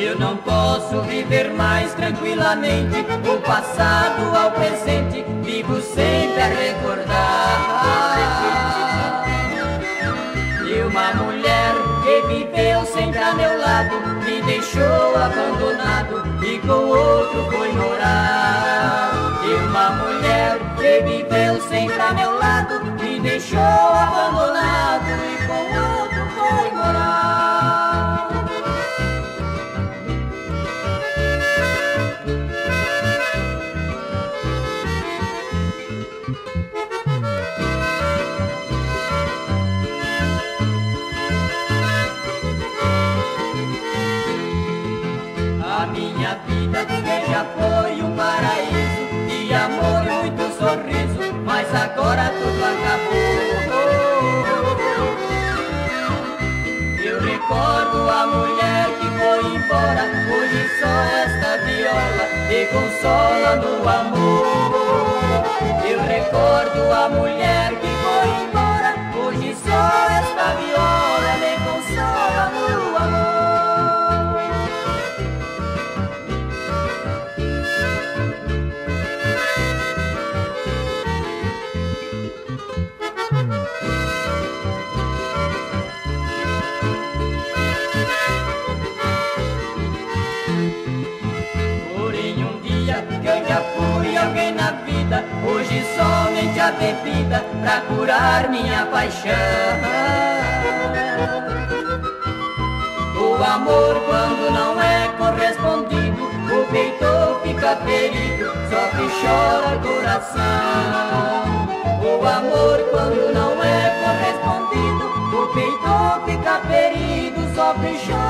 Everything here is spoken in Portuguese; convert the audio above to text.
Eu não posso viver mais tranquilamente, o passado ao presente, vivo sempre a recordar. E uma mulher que viveu sempre a meu lado, me deixou abandonado e com outro foi morar. E uma mulher que viveu sempre a meu lado, me deixou abandonado e com outro foi morar. A minha vida que já foi um paraíso, de amor e muito sorriso, mas agora tudo acabou. Eu recordo a mulher que foi embora, hoje só esta viola me consola no amor. Eu recordo a mulher que foi embora, hoje só esta viola me consola no amor. Que eu já fui alguém na vida, hoje somente a bebida pra curar minha paixão. O amor quando não é correspondido, o peito fica ferido, sofre e chora coração. O amor quando não é correspondido, o peito fica ferido, sofre e chora.